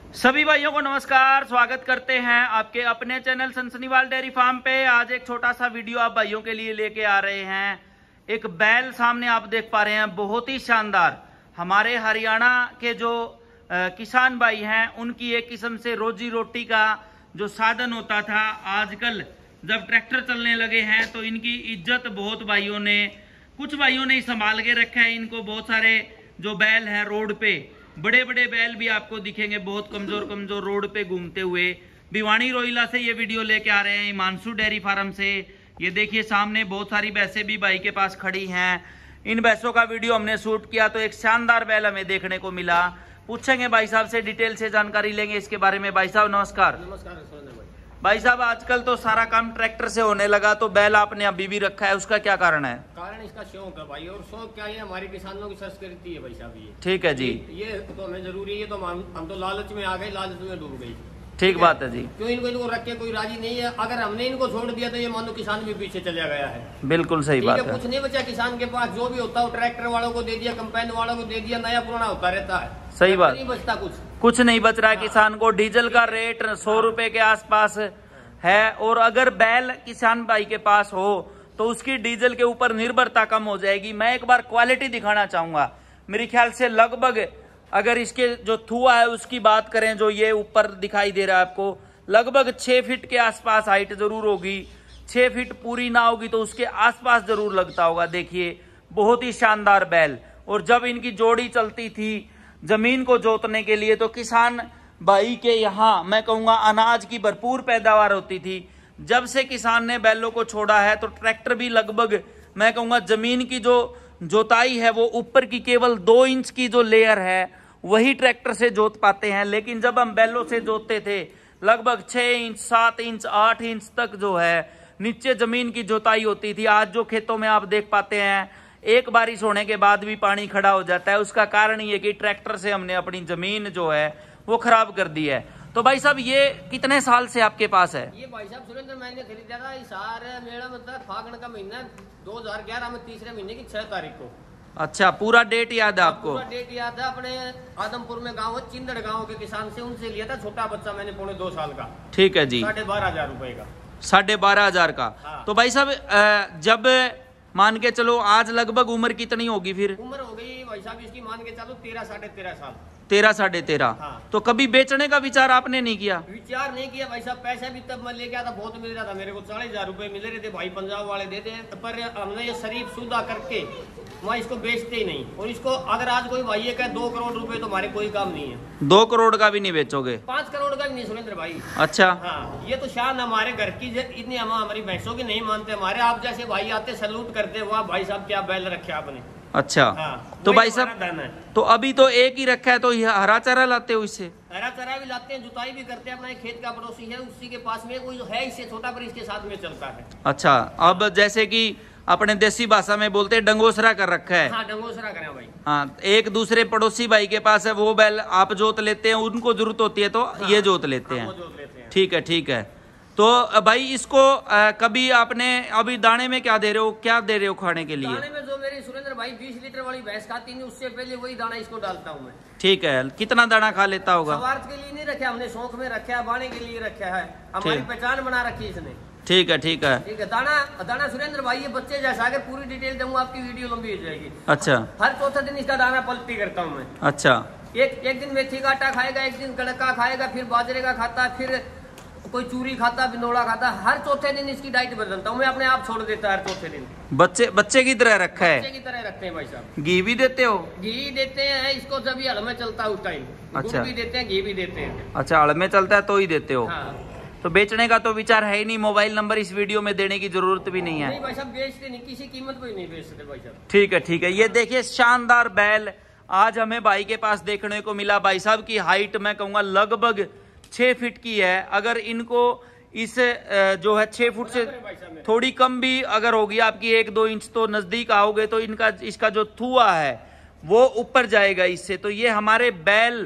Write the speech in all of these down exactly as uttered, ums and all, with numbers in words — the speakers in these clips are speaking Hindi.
सभी भाइयों को नमस्कार, स्वागत करते हैं आपके अपने चैनल सनसनीवाल डेयरी फार्म पे। आज एक छोटा सा वीडियो आप भाइयों के लिए लेके आ रहे हैं। एक बैल सामने आप देख पा रहे हैं, बहुत ही शानदार। हमारे हरियाणा के जो आ, किसान भाई हैं उनकी एक किस्म से रोजी रोटी का जो साधन होता था, आजकल जब ट्रैक्टर चलने लगे हैं तो इनकी इज्जत बहुत भाइयों ने कुछ भाइयों ने संभाल के रखा है। इनको बहुत सारे जो बैल हैं रोड पे, बड़े बड़े बैल भी आपको दिखेंगे बहुत कमजोर कमजोर रोड पे घूमते हुए। भिवानी रोहिला से ये वीडियो लेके आ रहे हैं, हिमांशु डेयरी फार्म से। ये देखिए सामने बहुत सारी भैंसें भी भाई के पास खड़ी हैं। इन भैंसों का वीडियो हमने शूट किया तो एक शानदार बैल हमें देखने को मिला। पूछेंगे भाई साहब से, डिटेल से जानकारी लेंगे इसके बारे में। भाई साहब नमस्कार। नमस्कार भाई। भाई साहब आजकल तो सारा काम ट्रैक्टर से होने लगा, तो बैल आपने अभी भी रखा है, उसका क्या कारण है? कारण इसका शौक है भाई, और शौक क्या है, हमारे किसानों की संस्कृति है भाई साहब। ये ठीक है जी, ये तो हमें जरूरी है। तो हम हम तो लालच में आ गए, लालच में डूब गई। ठीक बात है जी। क्यों इनको इनको रख के कोई राजी नहीं है। अगर हमने इनको छोड़ दिया तो ये मानो किसान भी पीछे चला गया है। बिल्कुल सही बात है। कुछ नहीं बचा किसान के पास, जो भी होता है ट्रैक्टर वालों को दे दिया, कंपेन वालों को दे दिया, नया पुराना होता रहता है। सही बात, नहीं बचता कुछ कुछ नहीं बच रहा है किसान को। डीजल का रेट सौ रुपए के आसपास है, और अगर बैल किसान भाई के पास हो तो उसकी डीजल के ऊपर निर्भरता कम हो जाएगी। मैं एक बार क्वालिटी दिखाना चाहूंगा। मेरे ख्याल से लगभग, अगर इसके जो थुआ है उसकी बात करें, जो ये ऊपर दिखाई दे रहा है आपको, लगभग छह फीट के आसपास हाइट जरूर होगी। छह फीट पूरी ना होगी तो उसके आसपास जरूर लगता होगा। देखिए बहुत ही शानदार बैल। और जब इनकी जोड़ी चलती थी जमीन को जोतने के लिए, तो किसान भाई के यहाँ मैं कहूंगा अनाज की भरपूर पैदावार होती थी। जब से किसान ने बैलों को छोड़ा है तो ट्रैक्टर भी लगभग मैं कहूंगा जमीन की जो जोताई है वो ऊपर की केवल दो इंच की जो लेयर है वही ट्रैक्टर से जोत पाते हैं। लेकिन जब हम बैलों से जोतते थे लगभग छह इंच, सात इंच, आठ इंच तक जो है नीचे जमीन की जोताई होती थी। आज जो खेतों में आप देख पाते हैं एक बारिश होने के बाद भी पानी खड़ा हो जाता है। उसका कारण ये कि ट्रैक्टर से हमने अपनी जमीन जो है वो खराब कर दी है। तो भाई साहब ये कितने साल से आपके पास है? ये भाई साहब सुरेंद्र मैंने खरीदा था इस साल मेरा मतलब फागण का महीना दो हजार ग्यारह में, तीसरे महीने की छह तारीख को। अच्छा, पूरा डेट याद है आपको? पूरा डेट याद है। अपने आदमपुर में गांव है, चिंदड़ गांव के किसान से, उनसे लिया था छोटा बच्चा मैंने, पौने दो साल का। ठीक है जी। साढ़े बारह हजार रुपए का। साढ़े बारह हजार का। हाँ। तो भाई साहब जब मान के चलो आज लगभग उम्र कितनी होगी फिर? उम्र हो गई भाई साहब इसकी मान के चलो तेरह साढ़े तेरह साल। तेरह साढ़े तेरह। हाँ। तो कभी बेचने का विचार आपने नहीं किया? विचार नहीं किया भाई साहब। पैसे भी तब मैं लेके आया था, बहुत मिल रहा था मेरे को, चालीस हजार रुपए मिल रहे थे भाई, पंजाब वाले देते हैं। पर हमने ये शरीफ सुधा करके मैं इसको बेचते ही नहीं। और इसको अगर आज कोई भाई ये कहे दो करोड़ रुपए तो हमारे कोई काम नहीं है। दो करोड़ का भी नहीं बेचोगे? पांच करोड़ का भी नहीं सुरेंद्र भाई। अच्छा। हाँ, ये तो शान हमारे घर की, इतनी हम हमारी भैंसों की नहीं मानते। हमारे आप जैसे भाई आते सैल्यूट करते, वाह भाई साहब क्या बैल रखे आपने। अच्छा। हाँ, तो भाई साहब तो अभी तो एक ही रखा है, तो हरा चारा लाते हो इससे? हरा चारा भी लाते हैं, जुताई भी करते हैं। अपना एक खेत का पड़ोसी है, उसी के पास में कोई है इससे छोटा, पर इसके साथ में चलता है। अच्छा, अब जैसे कि अपने देसी भाषा में बोलते हैं डंगोसरा कर रखा है। हाँ, डंगोसरा करें भाई। हाँ, एक दूसरे पड़ोसी भाई के पास है, वो बैल आप जोत लेते हैं, उनको जरूरत होती है तो हाँ, ये जोत लेते हाँ, हैं। जोत लेते हैं। ठीक है, ठीक है। तो भाई इसको आ, कभी आपने अभी दाने में क्या दे रहे हो, क्या दे रहे हो खाने के लिए? दाने में जो मेरी सुरेंद्र भाई बीस लीटर वाली भैंस खाती है, उससे पहले वही दाना इसको डालता हूँ मैं। ठीक है, कितना दाना खा लेता होगा? स्वार्थ के लिए नहीं रखा हमने, शौक में रखा है, बाने के लिए रखा है, हमारी पहचान बना रखी है इसने। ठीक है, ठीक है, ठीक है। दाना दाना सुरेंद्र भाई ये बच्चे जैसा, अगर पूरी डिटेल दूंगा आपकी वीडियो लंबी हो जाएगी। अच्छा। हर चौथे दिन इसका दाना पलटी करता हूँ मैं। अच्छा। एक एक दिन मेथी का आटा खाएगा, एक दिन कड़का खाएगा, फिर बाजरे का खाता, फिर कोई चूरी खाता, बिनोड़ा खाता। हर चौथे दिन इसकी डाइट बदलता हूँ मैं, अपने आप छोड़ देता है हर चौथे दिन। बच्चे बच्चे की तरह रखा है? बच्चे की तरह रखते हैं भाई साहब। घी भी देते हो? घी देते हैं इसको जब ये हल में चलता है उस टाइम। अच्छा। दूध भी देते हैं, घी भी देते हैं। अच्छा, हल में चलता है तो ही देते हो? हाँ। तो बेचने का तो विचार है ही नहीं? मोबाइल नंबर इस वीडियो में देने की जरूरत भी नहीं है? नहीं भाई साहब, बेचते नहीं, किसी कीमत पे नहीं बेचते भाई साहब। ठीक है, ठीक है। ये देखिए शानदार बैल आज हमें भाई के पास देखने को मिला। भाई साहब की हाइट मैं कहूंगा लगभग छह फीट की है। अगर इनको इस जो है छह फुट से थोड़ी कम भी अगर होगी आपकी, एक दो इंच, तो नजदीक आओगे तो इनका इसका जो थुआ है वो ऊपर जाएगा इससे। तो ये हमारे बैल,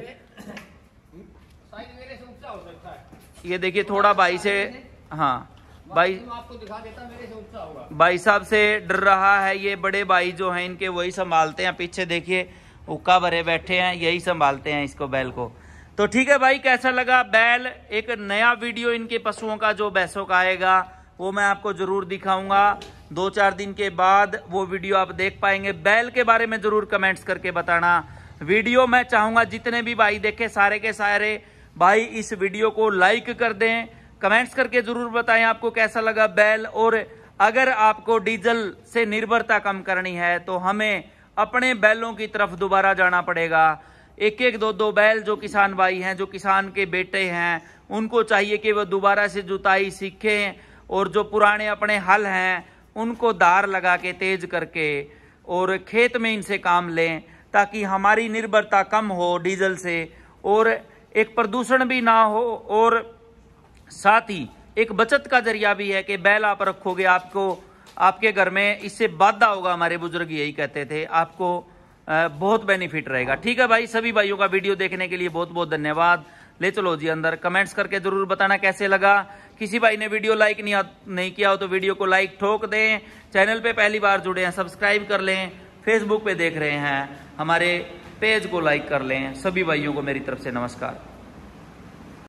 ये देखिए थोड़ा भाई से, हाँ भाई आपको दिखा देता, मेरे से ऊंचा होगा। भाई साहब से डर रहा है। ये बड़े भाई जो हैं इनके वही संभालते हैं। पीछे देखिए हुक्का भरे बैठे हैं, यही संभालते हैं इसको, बैल को। तो ठीक है भाई, कैसा लगा बैल? एक नया वीडियो इनके पशुओं का जो भैंसों का आएगा वो मैं आपको जरूर दिखाऊंगा। दो चार दिन के बाद वो वीडियो आप देख पाएंगे। बैल के बारे में जरूर कमेंट्स करके बताना। वीडियो मैं चाहूंगा जितने भी भाई देखे सारे के सारे भाई इस वीडियो को लाइक कर दें, कमेंट्स करके जरूर बताएं आपको कैसा लगा बैल। और अगर आपको डीजल से निर्भरता कम करनी है तो हमें अपने बैलों की तरफ दोबारा जाना पड़ेगा। एक एक दो दो बैल जो किसान भाई हैं, जो किसान के बेटे हैं, उनको चाहिए कि वो दोबारा से जुताई सीखें और जो पुराने अपने हल हैं उनको धार लगा के तेज करके और खेत में इनसे काम लें, ताकि हमारी निर्भरता कम हो डीजल से और एक प्रदूषण भी ना हो। और साथ ही एक बचत का जरिया भी है कि बैल आप रखोगे, आपको आपके घर में इससे वाधा होगा। हमारे बुजुर्ग यही कहते थे, आपको बहुत बेनिफिट रहेगा। ठीक है भाई, सभी भाइयों का वीडियो देखने के लिए बहुत बहुत धन्यवाद। ले चलो जी अंदर, कमेंट्स करके जरूर बताना कैसे लगा। किसी भाई ने वीडियो लाइक नहीं नहीं किया हो तो वीडियो को लाइक ठोक दें। चैनल पे पहली बार जुड़े हैं सब्सक्राइब कर लें। फेसबुक पे देख रहे हैं हमारे पेज को लाइक कर लें। सभी भाइयों को मेरी तरफ से नमस्कार।